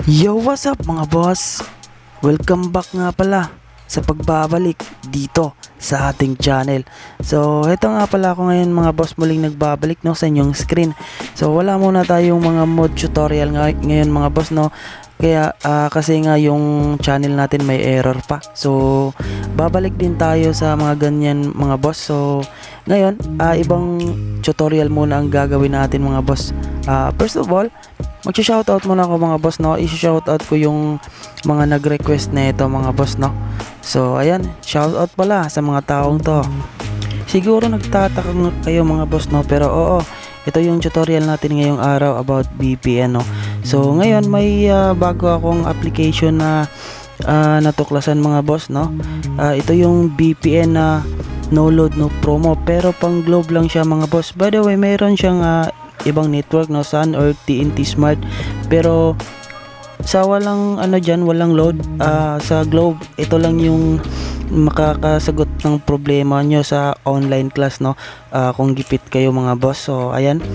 Yo, what's up mga boss? Welcome back nga pala sa pagbabalik dito sa ating channel. So, ito nga pala ako ngayon mga boss, muling nagbabalik no sa inyong screen. So, wala muna tayong mga mod tutorial ngayon mga boss no. Kaya kasi nga yung channel natin may error pa. So, babalik din tayo sa mga ganyan mga boss. So, ngayon, ibang tutorial muna ang gagawin natin mga boss. First of all, mag-shoutout muna ako mga boss no. I-shoutout ko yung mga nag-request na ito mga boss no. So ayan, shoutout pala sa mga taong to. Siguro nagtataka kayo mga boss no, pero oo, ito yung tutorial natin ngayong araw about VPN no. So ngayon may bago akong application na natuklasan mga boss no. Ito yung VPN na no load no promo, pero pang Globe lang siya mga boss. By the way, mayroon siyang ibang network no, Sun or TNT Smart, pero sa walang walang load sa Globe, ito lang yung makakasagot ng problema nyo sa online class no, kung gipit kayo mga boss. So ayan,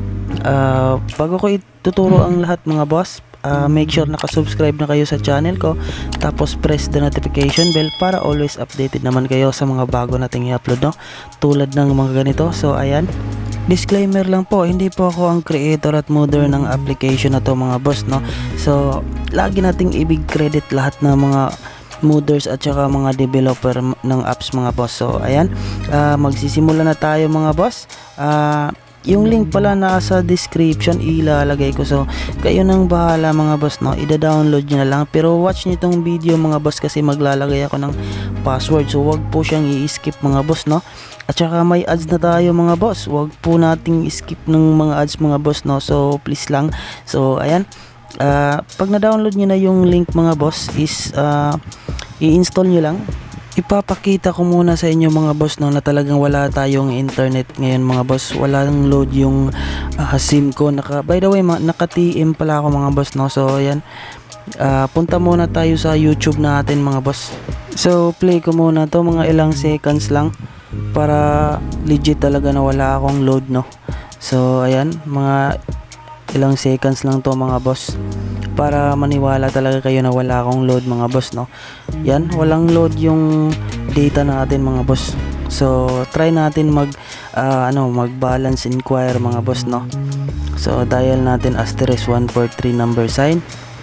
bago ko ituturo ang lahat mga boss, make sure nakasubscribe na kayo sa channel ko, tapos press the notification bell para always updated naman kayo sa mga bago nating i-upload no, tulad ng mga ganito. So ayan, disclaimer lang po, hindi po ako ang creator at modder ng application na to mga boss no. So lagi nating ibig credit lahat ng mga modders at saka mga developer ng apps mga boss. So ayan, magsisimula na tayo mga boss. Yung link pala nasa description, ilalagay ko, so kayo nang bahala mga boss no, ida-download nyo na lang. Pero watch nyo itong video mga boss kasi maglalagay ako ng password, so wag po siyang i-skip mga boss no. At saka may ads na tayo mga boss, wag po nating skip ng mga ads mga boss no, so please lang. So ayan, pag na-download nyo na yung link mga boss is i-install nyo lang. Ipapakita ko muna sa inyo mga boss no, na talagang wala tayong internet ngayon mga boss, walang load yung SIM ko. By the way, naka-TM pala ako mga boss no. So ayan, punta muna tayo sa YouTube natin mga boss. So play ko muna to, mga ilang seconds lang para legit talaga na wala akong load no. So ayan, mga ilang seconds lang to mga boss para maniwala talaga kayo na wala akong load mga boss no. Yan, walang load yung data natin mga boss. So try natin mag balance inquire mga boss no. So dial natin asterisk 143 number sign.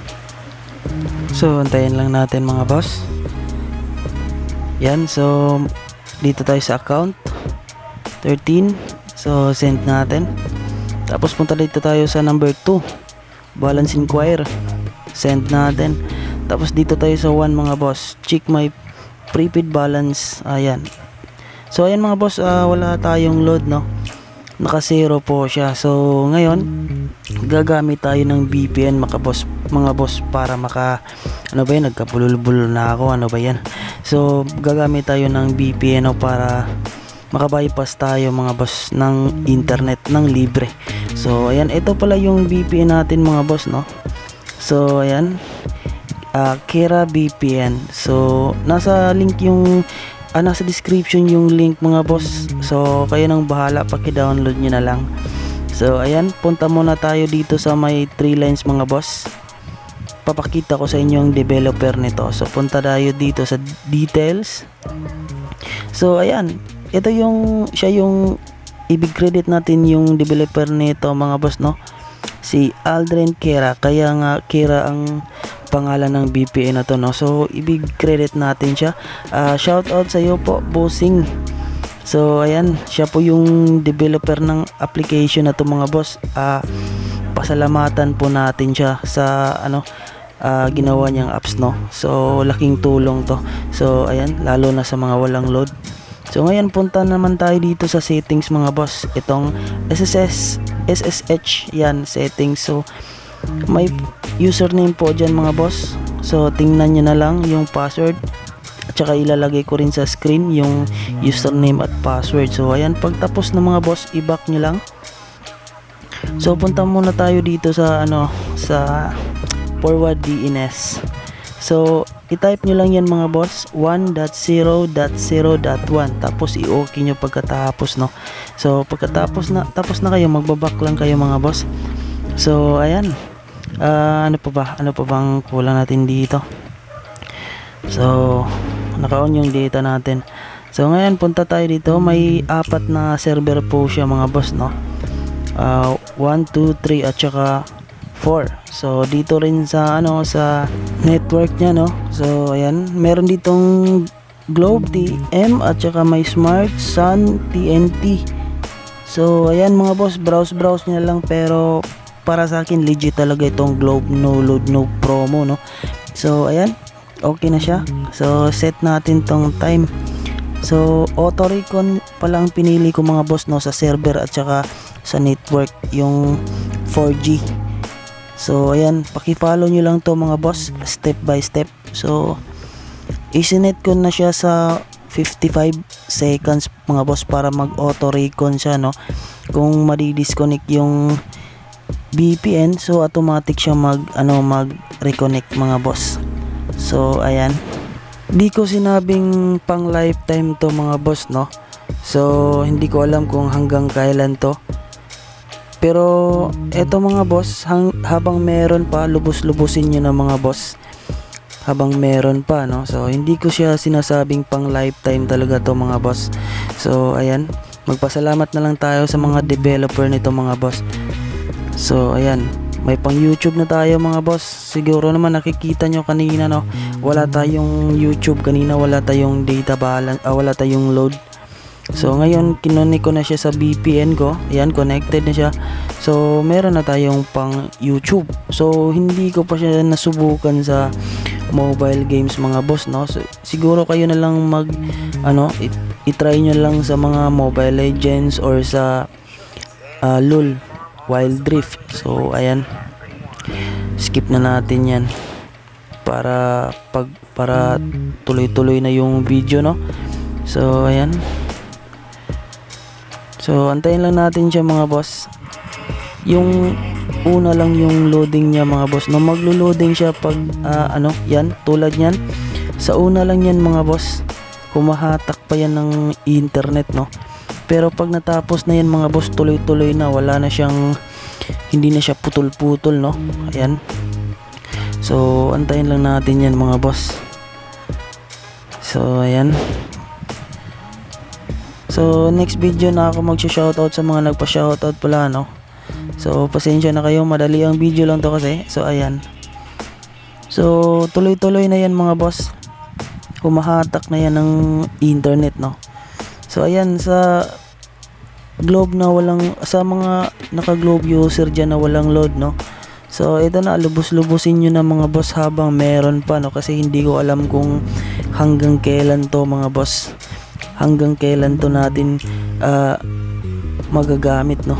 So antayin lang natin mga boss. Yan, so dito tayo sa account 13, so send natin. Tapos punta dito tayo sa number 2, balance inquire, send natin. Tapos dito tayo sa 1 mga boss, check my prepaid balance. Ayan, so ayan mga boss, wala tayong load no, naka 0 po siya. So ngayon gagamit tayo ng VPN mga boss para nagkabulol-bulol na ako, ano ba yan. So gagamit tayo ng VPN para makabypass tayo mga boss ng internet ng libre. So ayan, ito pala yung VPN natin mga boss no. So ayan, Kera VPN. So nasa link yung nasa description yung link mga boss. So kayo nang bahala, paki-download nyo na lang. So ayan, punta muna tayo dito sa may 3 lines mga boss. Papakita ko sa inyo yung developer nito. So punta tayo dito sa details. So ayan, ito siya yung ibig credit natin yung developer nito mga boss no, si Aldrin Kera. Kaya nga Kera ang pangalan ng VPN na to no. So ibig credit natin siya. Shout out sa iyo po bossing. So ayan, siya po yung developer ng application na to mga boss. Pasalamatan po natin siya sa ginawa niyang apps no. So laking tulong to. So ayan, lalo na sa mga walang load. So ngayon punta naman tayo dito sa settings mga boss. Itong SSH yan, settings. So may username po dyan mga boss. So tingnan nyo na lang yung password, at saka ilalagay ko rin sa screen yung username at password. So ayan, pagtapos ng mga boss, i-back nyo lang. So punta muna tayo dito sa sa forward DNS. So i-type nyo lang yan mga boss, 1.0.0.1, tapos i-okay nyo pagkatapos no. So pagkatapos tapos na kayo, magbaback lang kayo mga boss. So ayan, Ano pa bang kulang natin dito? So naka-on yung data natin. So ngayon punta tayo dito, may 4 na server po siya mga boss, no? 1, 2, 3 at saka 4. So dito rin sa sa network niya, no? So ayan, meron ditong Globe TM at saka may Smart Sun TNT. So ayan mga boss, browse niya lang, pero para sa akin legit talaga itong Globe, no load no promo, no? So ayan, okay na siya. So set natin tong time. So auto recon pala ang pinili ko mga boss, no, sa server at saka sa network, yung 4G. So ayan, paki-follow nyo lang to mga boss, step by step. So isinet ko na siya sa 55 seconds mga boss para mag auto recon siya, no? Kung madi-disconnect yung VPN, so automatic siya mag reconnect mga boss. So ayan, di ko sinabing pang lifetime to mga boss, no? So hindi ko alam kung hanggang kailan to, pero eto mga boss, habang meron pa, lubos-lubusin nyo na mga boss habang meron pa, no? So hindi ko siya sinasabing pang lifetime talaga to mga boss. So ayan, magpasalamat na lang tayo sa mga developer nito mga boss. So ayan, may pang YouTube na tayo mga boss. Siguro naman nakikita nyo kanina, no, wala tayong YouTube kanina, wala tayong data balance, wala tayong load. So ngayon kinonek ko na siya sa VPN ko. Ayan, connected na siya. So meron na tayong pang YouTube. So hindi ko pa siya nasubukan sa mobile games mga boss, no? So, siguro kayo na lang i-try nyo lang sa mga Mobile Legends or sa LOL, Wild Rift. So ayan, skip na natin yan para tuloy-tuloy na yung video, no? So ayan, so antayin lang natin siya mga boss. Yung una lang yung loading niya mga boss, no? Maglo-loading siya pag yan, tulad yan. Sa una lang yan mga boss, humahatak pa yan ng internet, no? Pero pag natapos na yan mga boss, tuloy-tuloy na, wala na siyang, hindi na siya putol-putol, no? Ayan. So antayin lang natin yan mga boss. So ayan. So next video na ako magsha-shoutout sa mga nagpa-shoutout pala, no? So pasensya na kayo, madali ang video lang to kasi. So ayan. So tuloy-tuloy na yan mga boss. Humahatak na yan ng internet, no? So ayan, sa Globe na walang, sa mga naka-Globe user dyan na walang load, no? So ito na, lubos-lubusin nyo na mga boss habang meron pa, no? Kasi hindi ko alam kung hanggang kailan to mga boss, hanggang kailan to natin magagamit, no?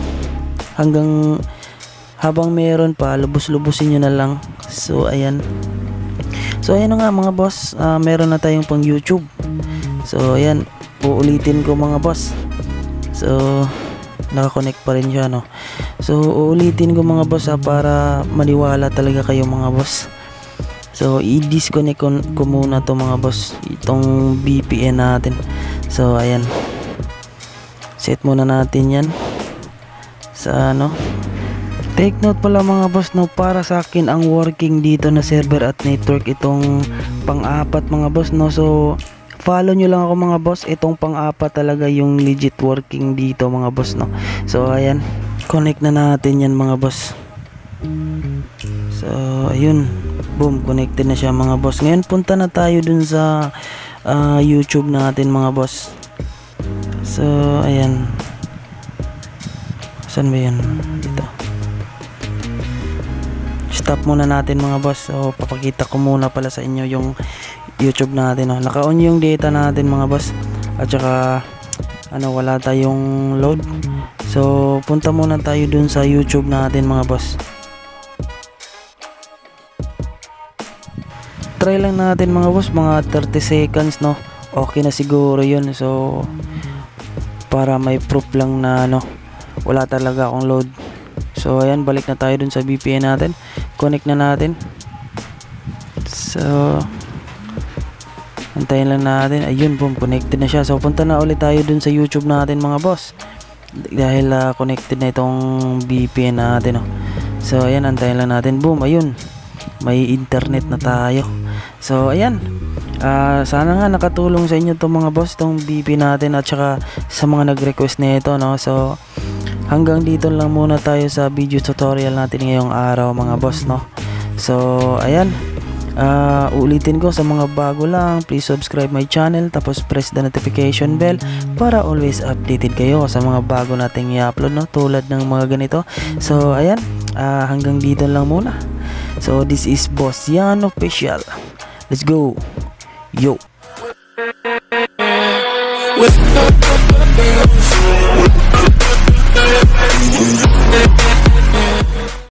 Habang meron pa, lubos-lubusin nyo na lang. So ayan. So ayan na nga mga boss, meron na tayong pang YouTube. So ayan, uulitin ko mga boss. So nakakonect pa rin siya, no? So uulitin ko mga boss, para maniwala talaga kayo mga boss. So i-disconnect ko muna to mga boss, itong VPN natin. So ayan, set muna natin yan sa take note pala mga boss, no, para sa akin ang working dito na server at network itong pang-apat mga boss, no. So follow nyo lang ako mga boss, itong pang-apat talaga yung legit working dito mga boss, no. So ayan, connect na natin yan mga boss. So ayun, boom, connected na siya mga boss. Ngayon punta na tayo dun sa YouTube natin mga boss. So ayan, saan ba yan? Dito. Stop muna natin mga boss. So papakita ko muna pala sa inyo yung YouTube natin, no? Naka-on yung data natin mga boss, at saka wala tayong load. So punta muna tayo dun sa YouTube natin mga boss. Try lang natin mga boss, mga 30 seconds, no? Okay na siguro yun. So para may proof lang na wala talaga akong load. So ayan, balik na tayo dun sa VPN natin, connect na natin. So antayin lang natin. Ayun, boom, connected na siya. So punta na ulit tayo dun sa YouTube natin mga boss, dahil connected na itong VPN natin, no? So ayan, antayin lang natin. Boom, ayun, may internet na tayo. So ayan, sana nga nakatulong sa inyo itong mga boss, itong BP natin, at saka sa mga nag-request nito, no. So hanggang dito lang muna tayo sa video tutorial natin ngayong araw, mga boss, no. So ayan, ulitin ko sa mga bago lang, please subscribe my channel, tapos press the notification bell para always updated kayo sa mga bago nating i-upload, no, tulad ng mga ganito. So ayan, hanggang dito lang muna. So this is Boss Yan Official. Let's go. Yo.